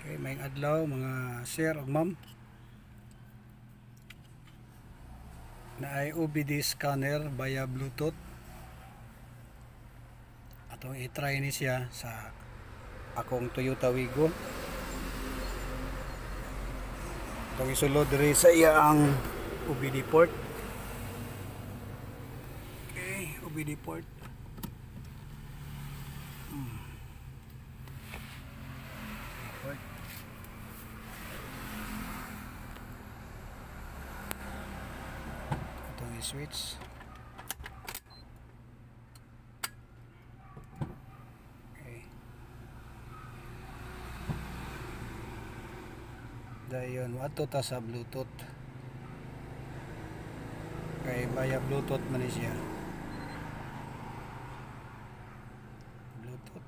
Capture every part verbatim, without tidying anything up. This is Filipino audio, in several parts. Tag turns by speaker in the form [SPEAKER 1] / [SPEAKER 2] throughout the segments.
[SPEAKER 1] Okay, may adlaw mga sir ug ma'am. Na ay O B D scanner via Bluetooth. Atong i-try ni siya sa akong Toyota Wigo. Atong isulod diri sa iya ang O B D port. Okay, O B D port. Hmm. Port. Atong i-switch. Dayon ato ta sa Bluetooth. Kay via Bluetooth man ni siya. Bluetooth.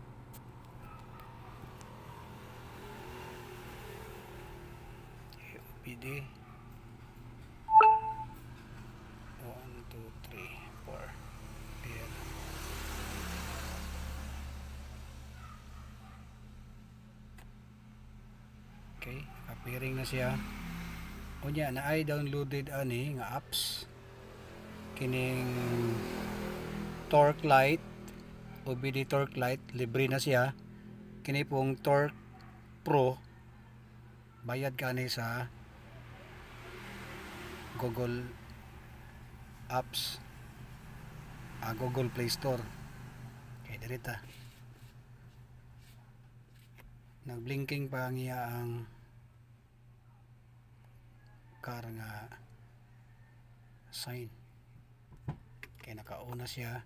[SPEAKER 1] O B D. one, two, three, four. Ayan. Okay, appearing na siya. Unya na ay downloaded ani nga apps. Kining Torque Lite, O B D Torque Lite, libre na siya. Kini pong Torque Pro, bayad ka ni sa Google Apps, ah, Google Play Store. Okay, dirita. Nagblinking pa ang iya ang car nga sign. Okay, nakauna siya.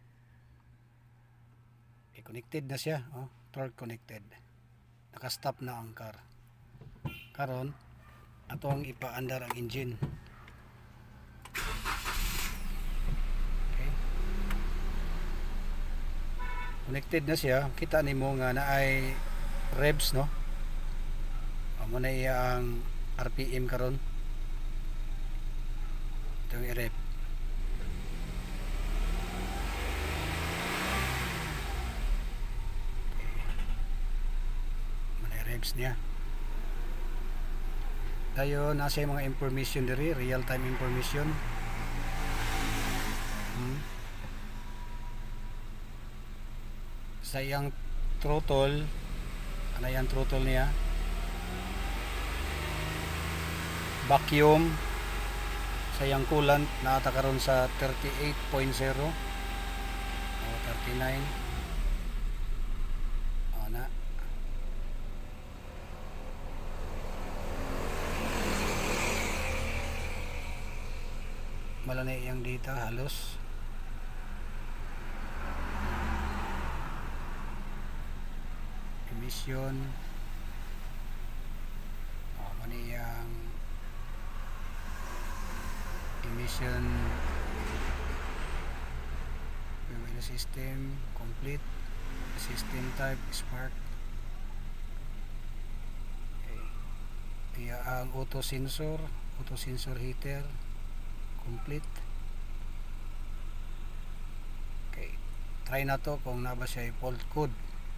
[SPEAKER 1] Okay, connected na siya. Oh, torque connected. Naka-stop na ang car. Karon atong ipaandar ang engine. Okay. Connected na siya. Kita nimo nga naay revs, no? Amo na iya ang R P M karon. Ito yung i-rev. Mana revs niya. Dayon nasa yung mga information diri, real time information. Hmm. Sa iyang throttle, ano yan throttle niya? Vacuum. Sa iyang coolant naata karon sa thirty-eight point zero o thirty-nine. O na. Malani iyang data halos. Emission. O mani iyang emission fuel system complete, system type spark. Okay. Iya ang auto sensor, auto sensor heater complete. Okay, try na to kung na ba siya fault code.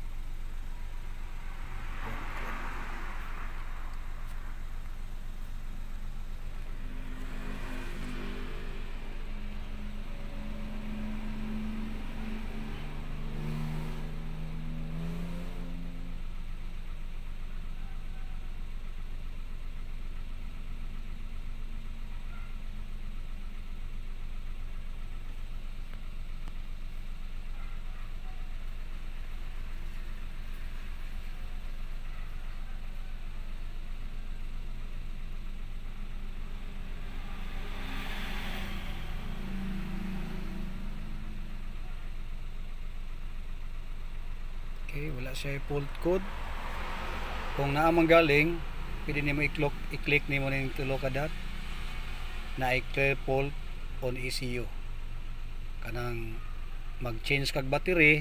[SPEAKER 1] Okay, wala siya fault code. Kung naamang galing, pwede nimo i-click i-click nimo ning tulo ka dot na i-clear fault on E C U. Kanang mag-change kag battery,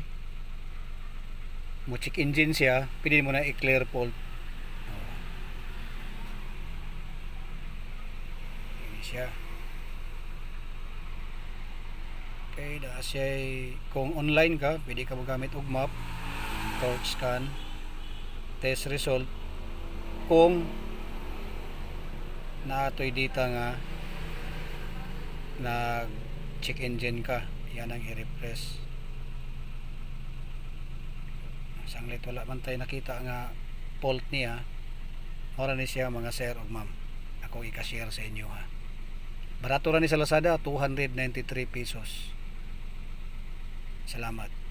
[SPEAKER 1] mo check engine siya, pwede mo na i-clear fault. Oh. Ini siya. Okay, da siya kung online ka, pwede ka magamit og map. Torque scan. test result kung naatoy data nga nag check engine ka, yan ang i-refresh. Sanglit wala man tayo nakita nga fault niya. Ora ni siya mga sir o ma'am, ako i-share sa inyo ha. Barato ra ni sa Lazada, two hundred ninety-three pesos. Salamat.